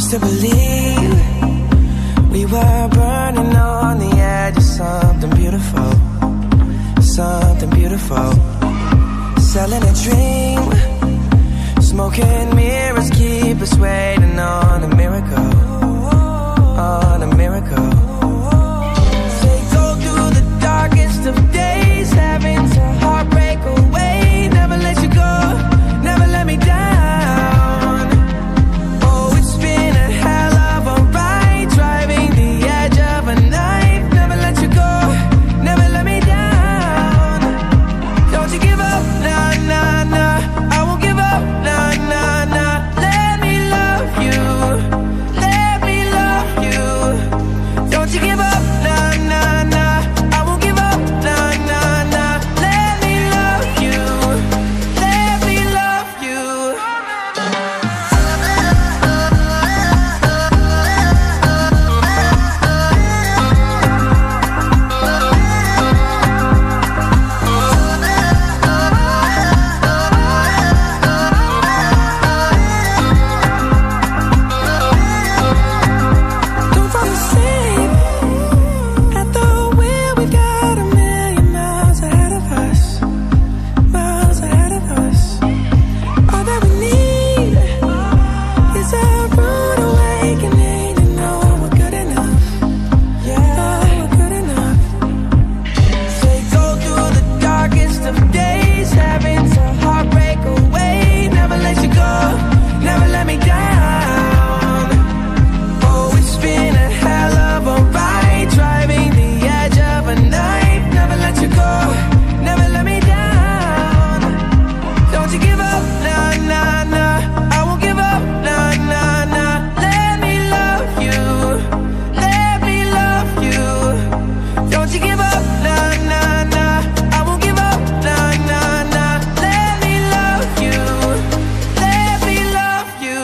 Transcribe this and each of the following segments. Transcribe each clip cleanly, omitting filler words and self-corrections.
used to believe we were burning on the edge of something beautiful, something beautiful. Selling a dream, smoking mirrors keep us waiting on a miracle, on a miracle. They go through the darkest of days, having to heartbreak away. Never let you go, never let me down. Oh, it's been a hell of a ride, driving the edge of a knife. Never let you go, never let me down. Don't you give up, nah, nah, nah. I won't give up, nah, nah, nah. Let me love you, let me love you. Don't you give up, nah, nah, nah. I won't give up, nah, nah, nah. Let me love you, let me love you. Don't fall asleep at the wheel. We've got a million miles ahead of us, miles ahead of us. All that we need is a rude awakening to know we're good enough. Yeah, we're good enough. They go through the darkest of days, having to heartbreak away. Never let you go, never let me down. Oh, it's been a hell of a ride, driving the edge of a knife. Never let you go, never let me down. Don't you give up, nah, nah, nah. I won't give up, nah, nah, nah. Let me love you, let me love you. Don't you give up, nah, nah, nah. I won't give up, nah, nah, nah. Let me love you, let me love you.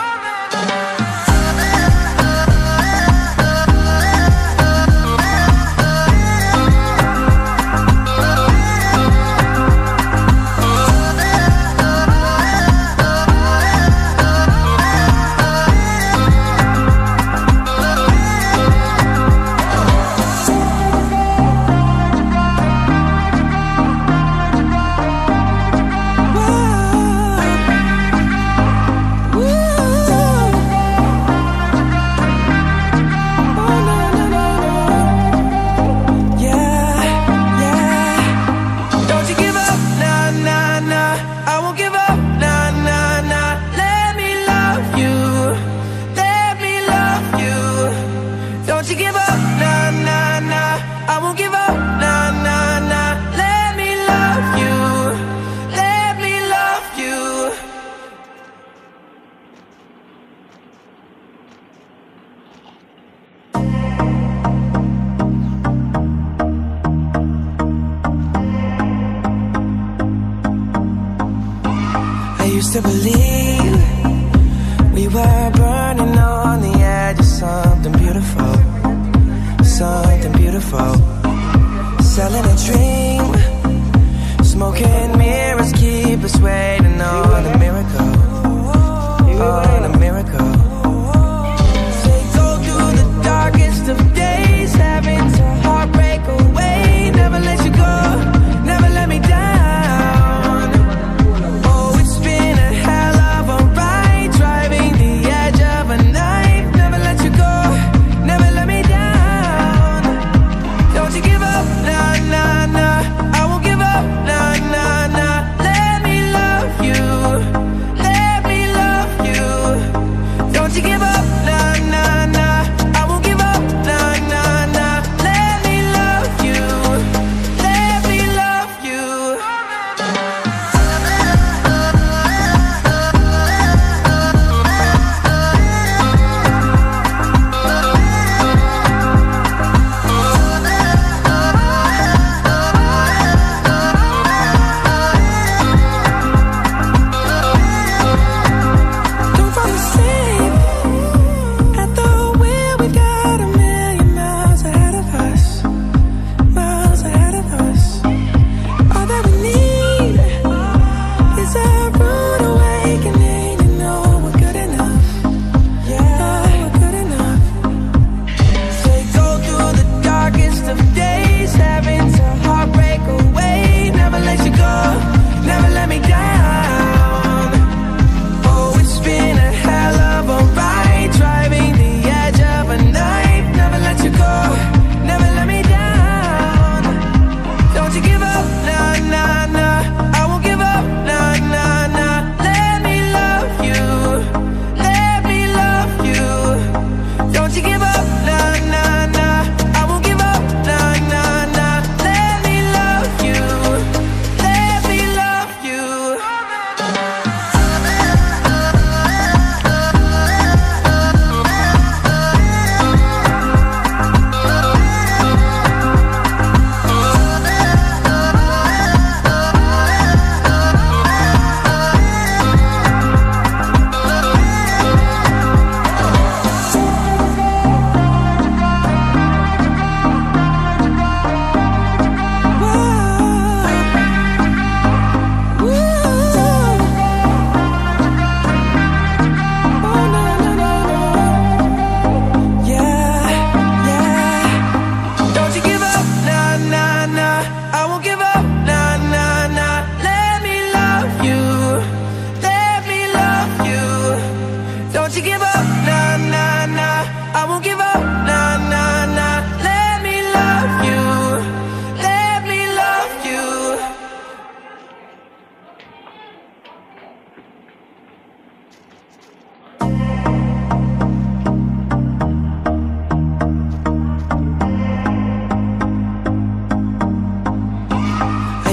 Don't you give up, nah, nah, nah. I won't give up, nah, nah, nah. Let me love you, let me love you. Don't you give up, nah, nah, nah. I won't give up, nah, nah, nah. Let me love you, let me love you. I used to believe we were burning on the edge of something beautiful, something beautiful. Selling a dream, smoking mirrors keep us waiting on a miracle, on a miracle. They go through the darkest of days, having to heartbreak away. Never let you go, never let me down. Oh, it's been a hell of a ride, driving the edge of a knife. Never let you go, never let me down. Don't you give up, nah, nah, nah. I won't give up, nah, nah, nah. Let me love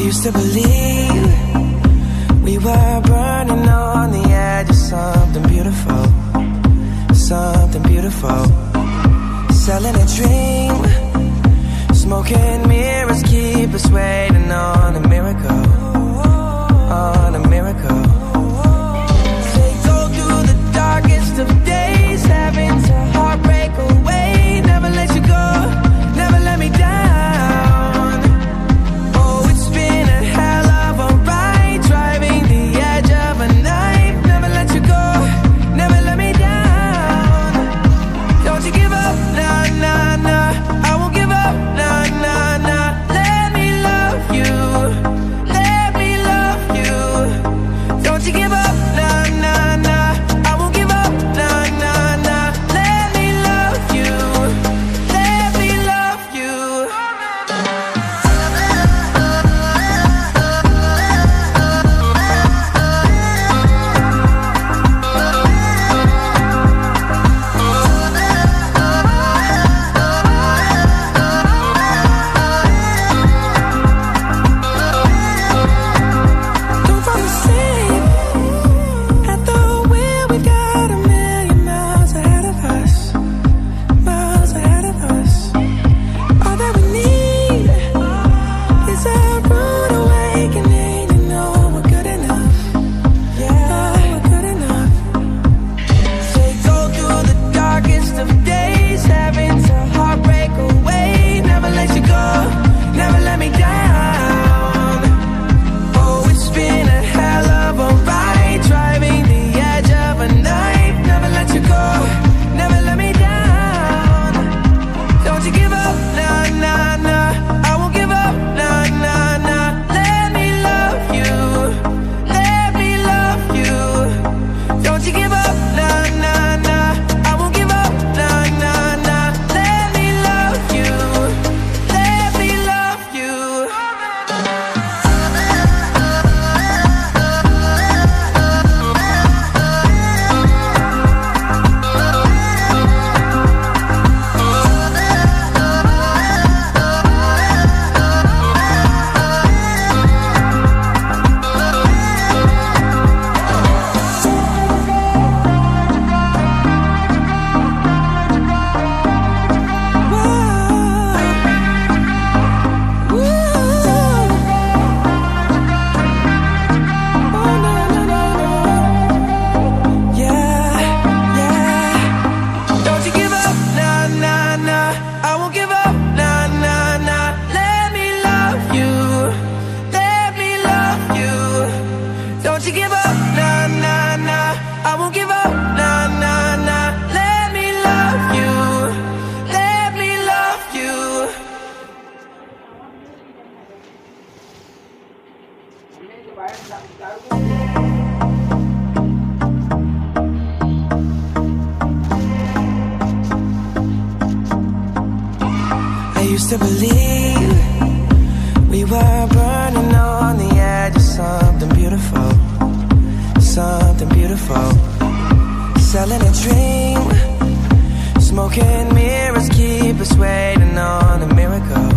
used to believe we were burning on the edge of something beautiful, something beautiful. Selling a dream, smoking mirrors keep us waiting on a miracle, on a miracle. They go through the darkest of days, having to heartbreak away. Never let you go, never let me down. Oh, it's been a hell of a ride, driving the edge of a knife. Never let you go, never let me down. Don't you give up, nah, nah, nah. I won't give up, nah, nah, nah. Let me love you, let me love you. Don't you give up, nah, nah, nah. I won't give up, nah, nah, nah. Let me love you, let me love you. Don't fall asleep at the wheel. We've got a million miles ahead of us, miles ahead of us. All that we need is a rude awakening to know we're good enough. Yeah, we're good enough. They go through the darkest of days, having to heartbreak away. Never let you go, never let me down. Oh, it's been a hell of a ride, driving the edge of a knife. Never let you go, never let me down. Don't you give up, nah, nah, nah. I won't give up, nah, nah, nah. Let me love you, let me love you. Don't you give up, nah, nah, nah. I won't give up, nah, nah, nah. Let me love you, let me love you. Don't you give up, nah, nah, nah. I won't give up, nah, nah, nah. Let me love you, let me love you. Don't you give up, nah, nah, nah. I won't give up, nah, nah, nah. Let me love you, let me love you. I used to believe we were burning on the edge of something beautiful, something beautiful. Selling a dream, smoking mirrors keep us waiting on a miracle,